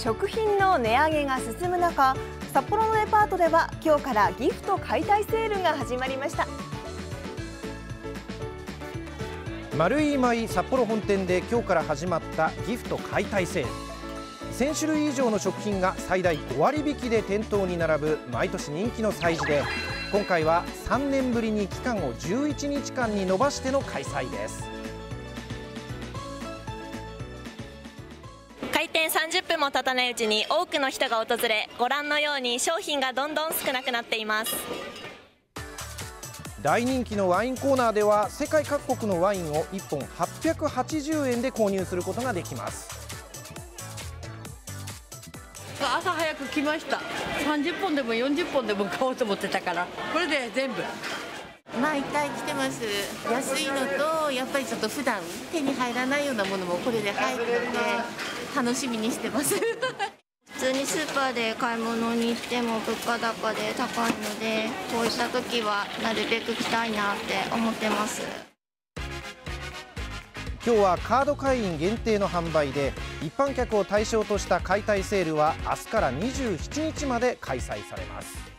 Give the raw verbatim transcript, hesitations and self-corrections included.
食品の値上げが進む中、札幌のデパートでは今日からギフト解体セールが始まりました。 丸い舞札幌本店で今日から始まったギフト解体セール。せん種類以上の食品が最大ご割引きで店頭に並ぶ毎年人気の催事で、今回はさんねんぶりに期間をじゅういちにちかんに延ばしての開催です。 開店さんじゅっぷんも経たないうちに多くの人が訪れ、ご覧のように商品がどんどん少なくなっています。 大人気のワインコーナーでは世界各国のワインをいっぽんはっぴゃくはちじゅうえんで購入することができます。 朝早く来ました。さんじゅっぽんでもよんじゅっぽんでも買おうと思ってたから、これで全部毎回来てます。安いのとやっぱりちょっと普段手に入らないようなものもこれで入るので楽しみにしてます。 普通にスーパーで買い物に行っても物価高で高いので、こういった時はなるべく来たいなって思ってます。 今日はカード会員限定の販売で、一般客を対象とした解体セールは明日からにじゅうしちにちまで開催されます。